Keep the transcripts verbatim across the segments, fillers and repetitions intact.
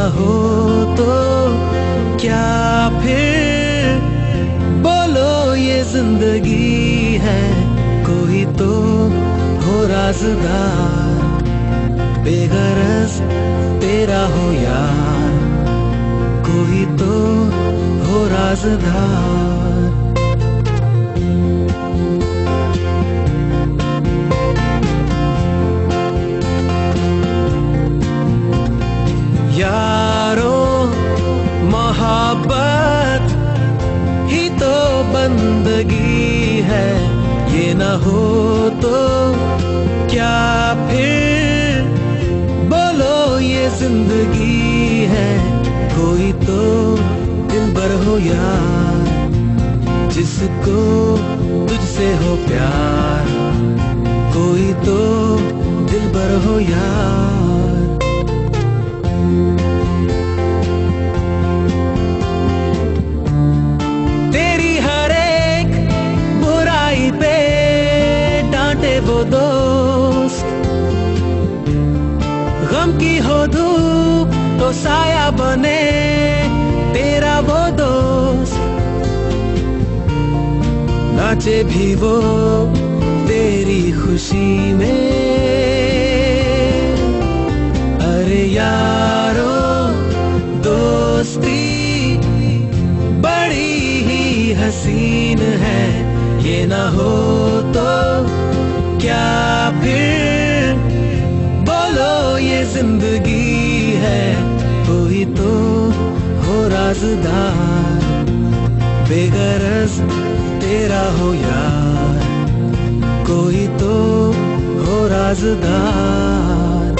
हो तो क्या फिर बोलो ये जिंदगी है। कोई तो हो राज़दार, बेगरज तेरा हो यार, कोई तो हो राज़दार। यारो मोहब्बत ही तो बंदगी है, ये न हो तो क्या फिर बोलो ये जिंदगी है। कोई तो दिलबर हो यार, जिसको तुझसे हो प्यार, कोई तो दिलबर हो यार। तेरी हर एक बुराई पे डांटे वो दोस्त, गम की हो धूप तो साया बने तेरा वो दोस्त। नाचे भी वो तेरी खुशी में, अरे यारो दोस्ती बड़ी ही हसीन है। ये ना हो तो क्या फिर बोलो ये जिंदगी है। कोई तो हो राज़दार, बेगरज तेरा हो यार, कोई तो हो राज़दार।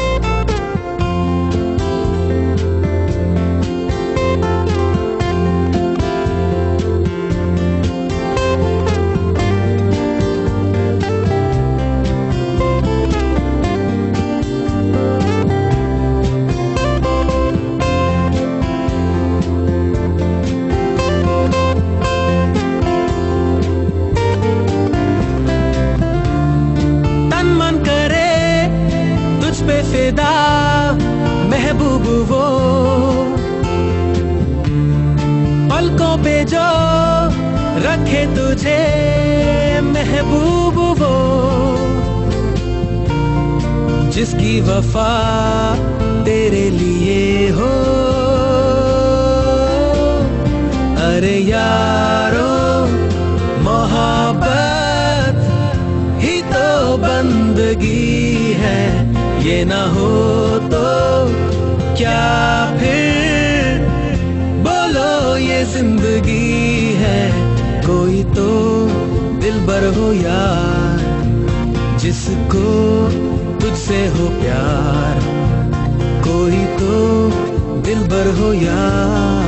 पे फिदा महबूब वो, पलकों पे जो रखे तुझे महबूब वो, जिसकी वफा तेरे लिए हो। अरे यारो मोहब्बत ही तो बंदगी है, ये ना हो तो क्या फिर बोलो ये जिंदगी है। कोई तो दिलबर हो यार, जिसको तुझसे हो प्यार, कोई तो दिलबर हो यार।